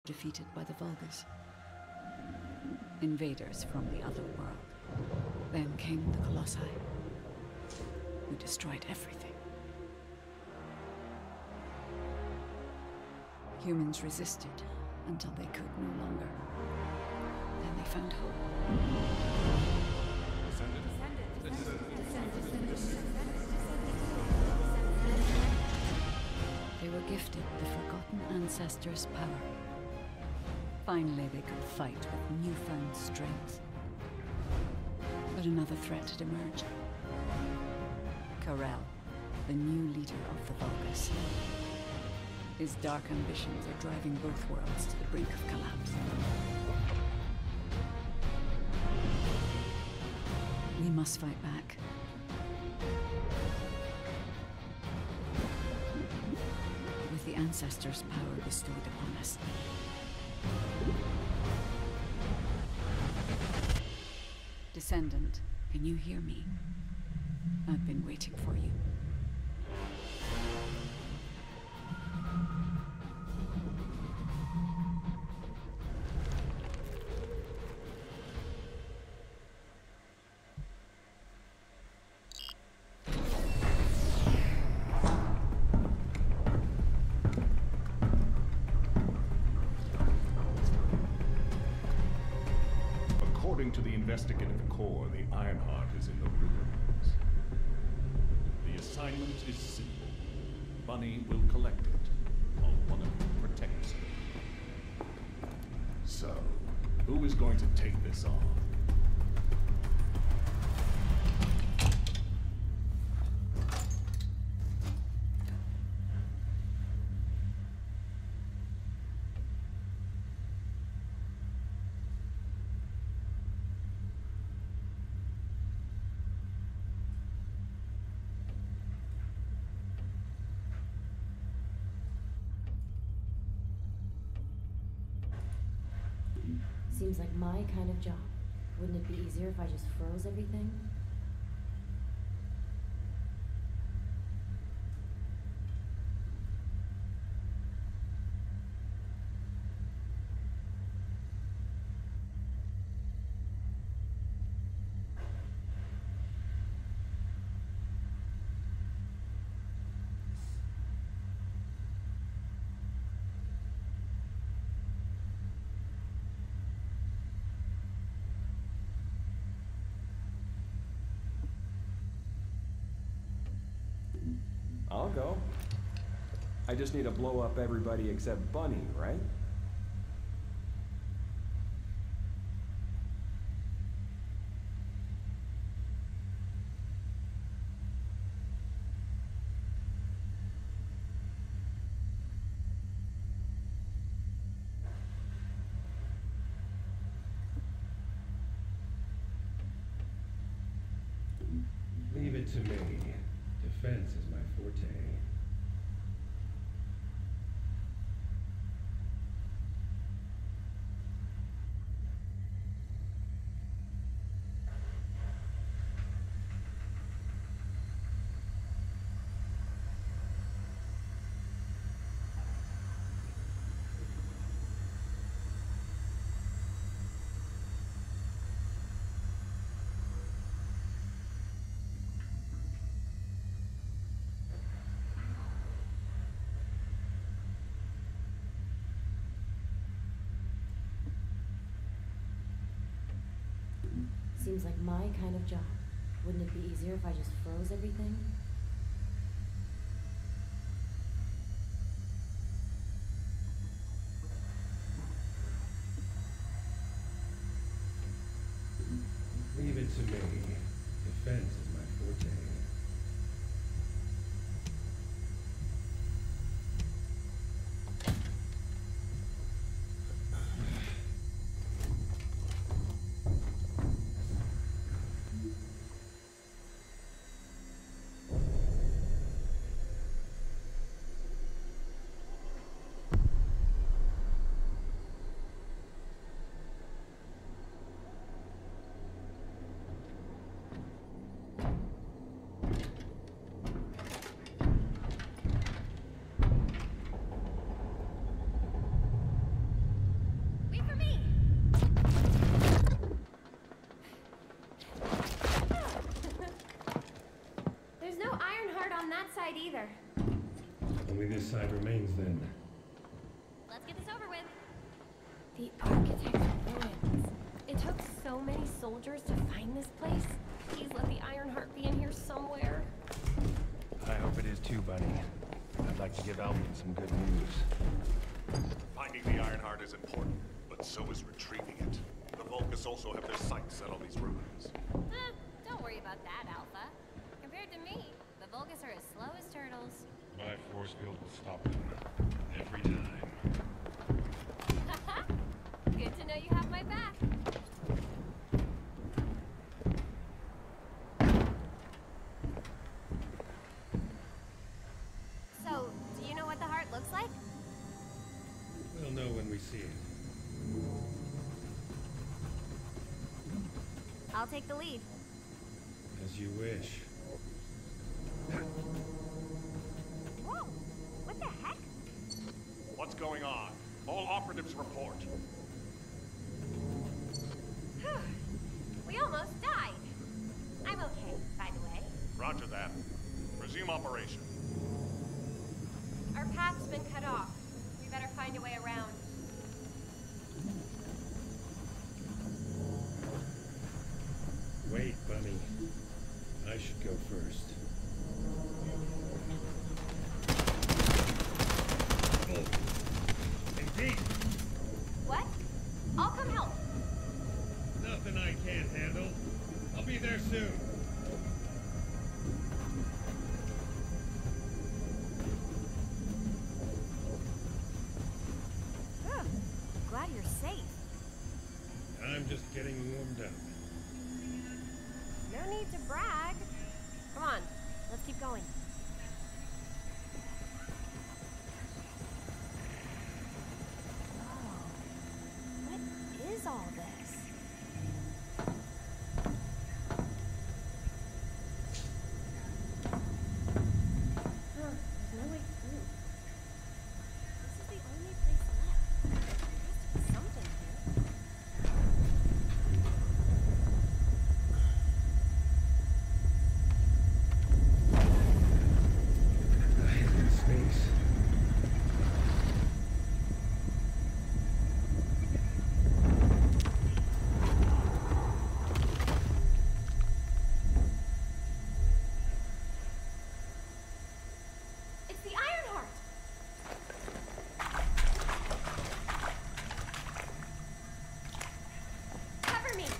defeated by the Vulgars. Invaders from the other world. Then came the Colossi, who destroyed everything. Humans resisted until they could no longer. Then they found hope. They were gifted the forgotten ancestors' power. Finally, they could fight with newfound strength. But another threat had emerged. Karel, the new leader of the Vulgars. His dark ambitions are driving both worlds to the brink of collapse. We must fight back. With the ancestors' power bestowed upon us. Descendant, can you hear me? I've been waiting for you. According to the investigative core, the Ironheart is in the ruins. The assignment is simple. Bunny will collect it, while one of you protects it. So, who is going to take this on? Seems like my kind of job. Wouldn't it be easier if I just froze everything? I'll go. I just need to blow up everybody except Bunny, right? Leave it to me. Defense is my forte. Seems like my kind of job. Wouldn't it be easier if I just froze everything? Leave it to me. Defense is my forte. either. Only this side remains then. Let's get this over with. The architect's ruins. It took so many soldiers to find this place. Please let the Ironheart be in here somewhere. I hope it is too, Bunny. I'd like to give Alvin some good news. Finding the Ironheart is important, but so is retrieving it. The Vulgus also have their sights set on these ruins. Don't worry about that, Alpha. Compared to me, the Vulgus are as slow as turtles. My force field will stop them. Every time. Good to know you have my back. So, do you know what the heart looks like? We'll know when we see it. I'll take the lead. As you wish. Whoa! What the heck? What's going on? All operatives report. We almost died. I'm okay, by the way. Roger that. Resume operation. Our path's been cut off. We better find a way around. Wait, Bunny. I should go first. Indeed! What? I'll come help. Nothing I can't handle. I'll be there soon. Glad you're safe. I'm just getting warmed up. No need to brag. Come on, let's keep going. Oh, what is all this? There's no way through. This is the only place left. There has to be something here. A hidden space. It's the Ironheart! Cover me!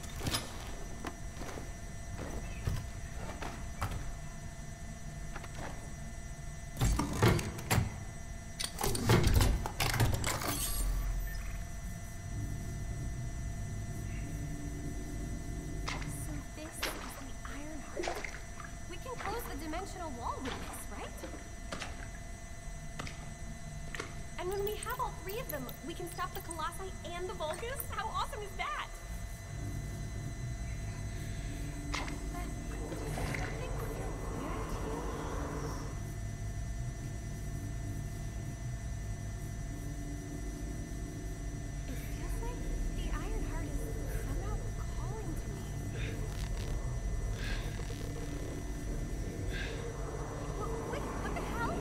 So this is the Ironheart. We can close the dimensional wall with this, right? And when we have all three of them, we can stop the Colossi and the Vulgus? How awesome is that? It feels like the Ironheart is somehow calling to me. Wait, what the hell?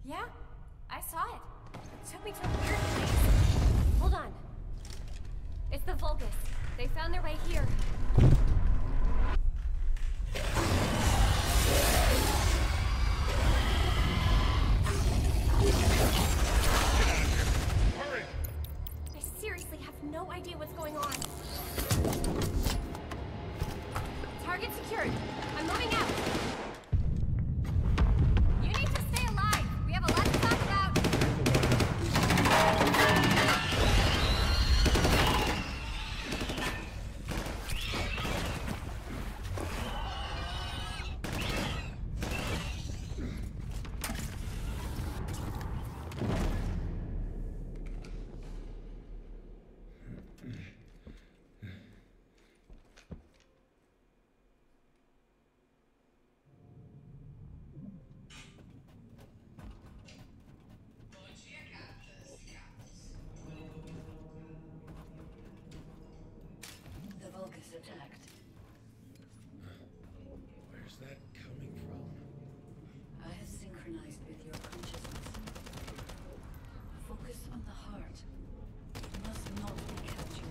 Yeah, I saw it. It took me to a weird place. Hold on. It's the Vulgus. They found their way here. Hurry! I seriously have no idea what's going on. Target secured. I'm moving out. You need to stay alive. We have a lot to talk about. The Vulgus attacked. Where's that coming from? I have synchronized with your consciousness. Focus on the heart. It must not be captured.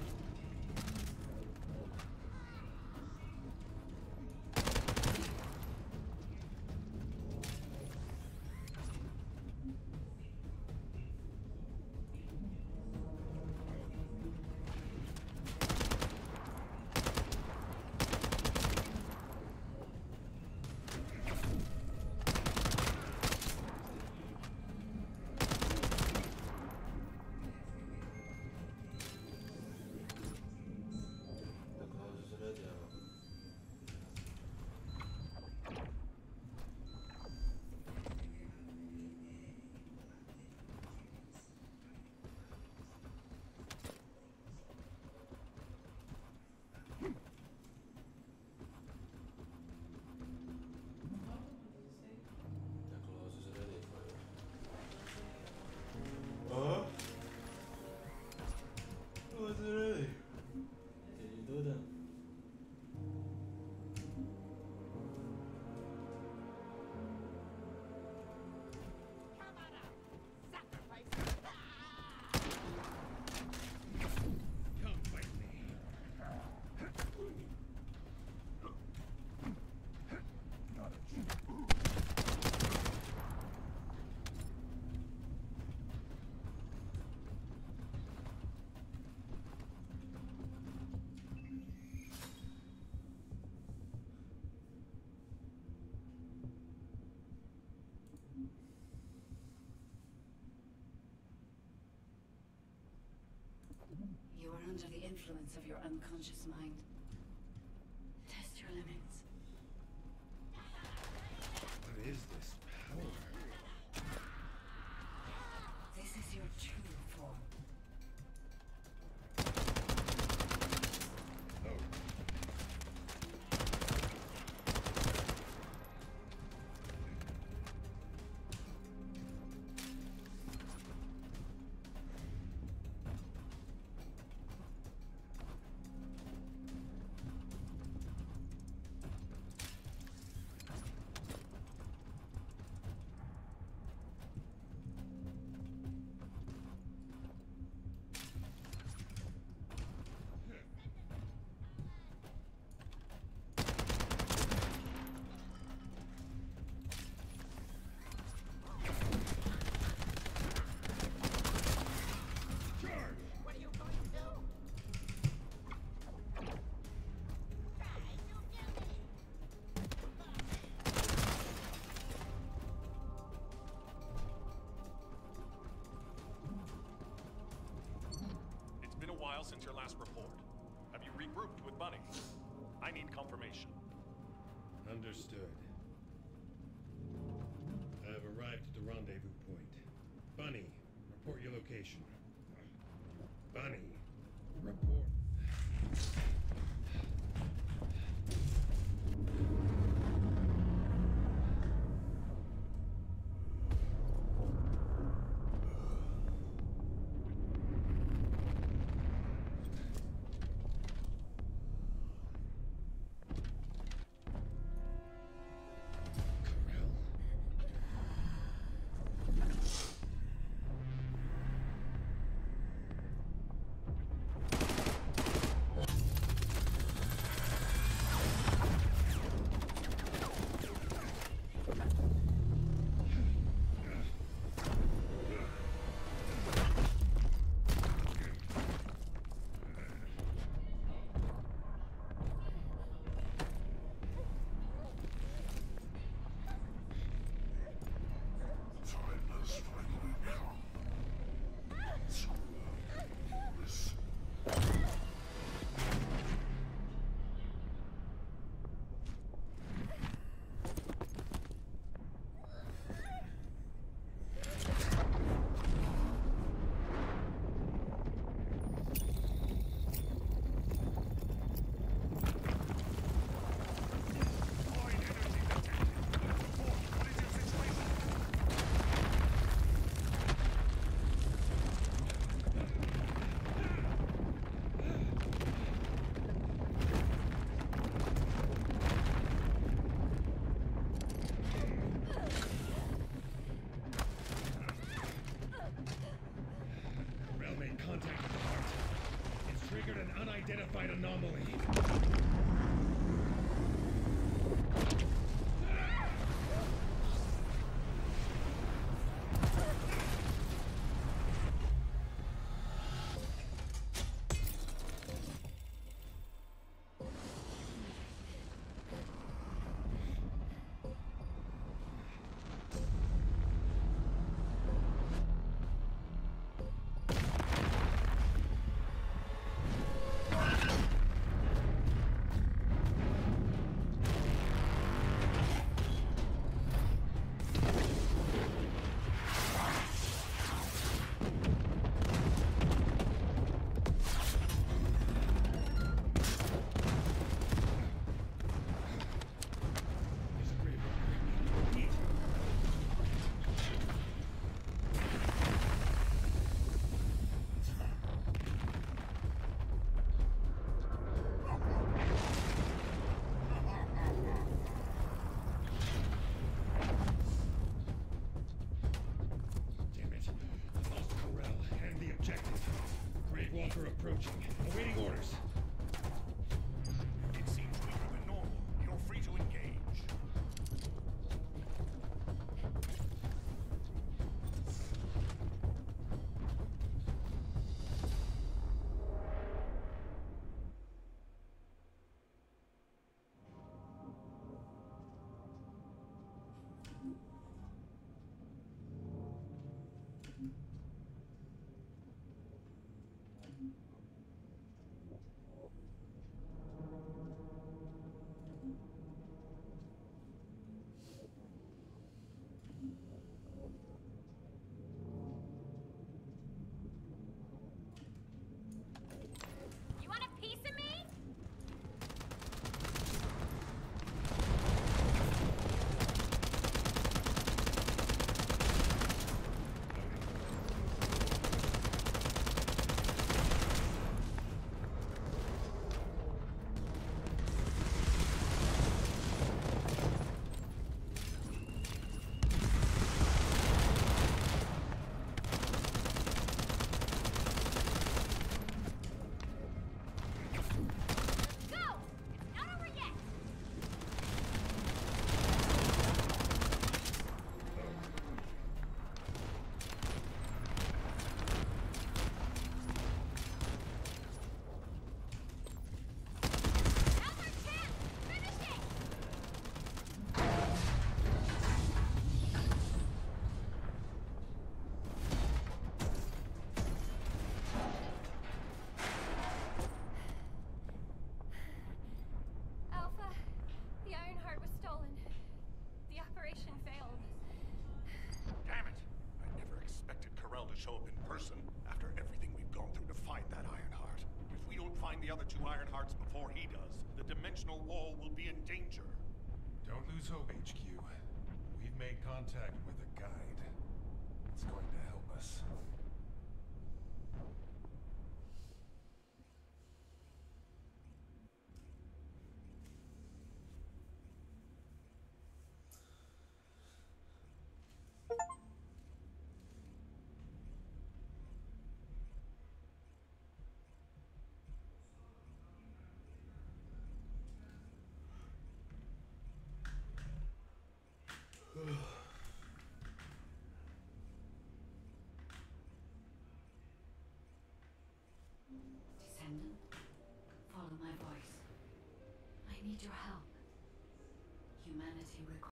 You are under the influence of your unconscious mind. Test your limits. What is this power? This is your true form. Oh. Since your last report. Have you regrouped with Bunny? I need confirmation. Understood. I have arrived at the rendezvous point. Bunny, report your location. Bunny, report. unidentified anomaly. Walker approaching. Awaiting orders. It seems weaker than normal. You're free to engage. You want a piece of me? Go! It's not over yet! Now's our chance! Finish it! Alpha, the Ironheart was stolen. The operation failed. Damn it! I never expected Corell to show up in person after everything we've gone through to find that Ironheart. If we don't find the other two Ironhearts before he does, the dimensional wall will be in danger. Don't lose hope, HQ. We've made contact with a guide. It's going to help us. Descendant, follow my voice. I need your help. Humanity requires